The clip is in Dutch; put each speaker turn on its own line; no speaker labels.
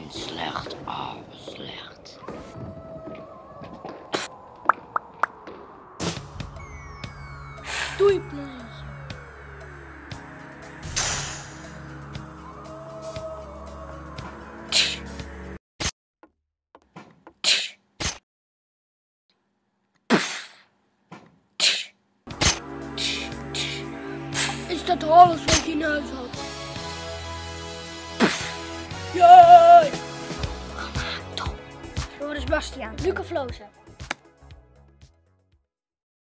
Slecht. Oh, slecht.
Doei, plantje. Is dat alles wat je in huis had? Jee!
Floris Bastiaan, Luca Vlozen.